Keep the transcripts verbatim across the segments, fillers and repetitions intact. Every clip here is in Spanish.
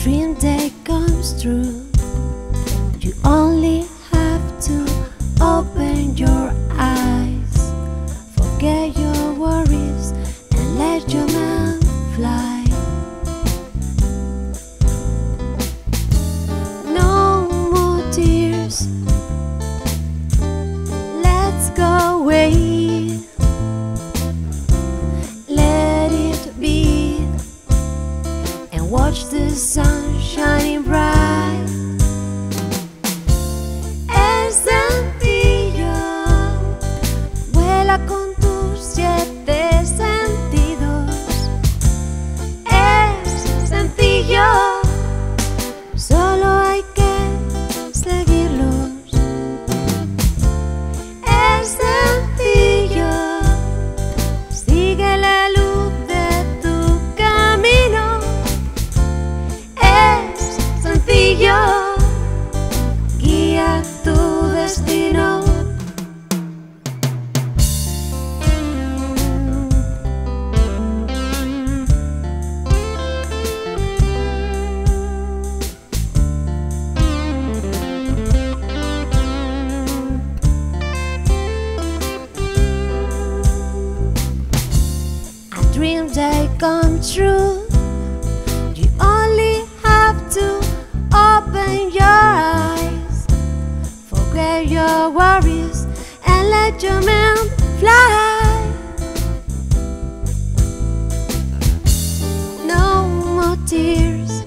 dream day comes true. You only have to open your eyes, forget your worries and let your mind fly. No more tears, let's go away. Let it be and watch the sun shining bright. Es sencillo, vuela con tus siete sentidos. Es sencillo, solo hay que seguirlos. Es sencillo, sigue la luz de tu camino. Es sencillo, guía tu destino. A dream day come true. You only have to open your eyes, forget your worries and let your mind fly. No more tears,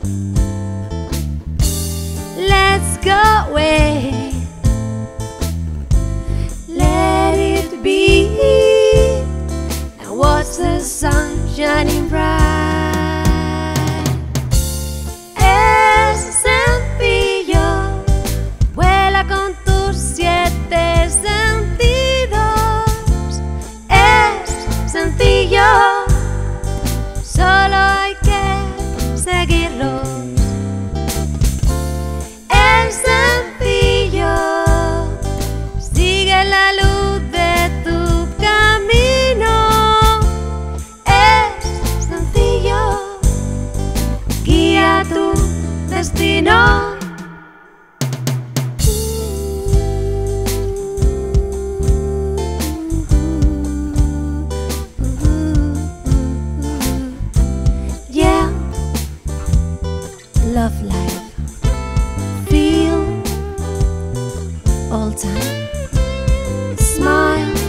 let's go away. Let it be and watch the sun shining bright. Es sencillo, vuela con tus siete sentidos. Es sencillo, solo hay que seguirlos. Es sencillo, sigue la luz de tu camino. Es sencillo, guía tu destino. Yeah, love life, feel all time, smile.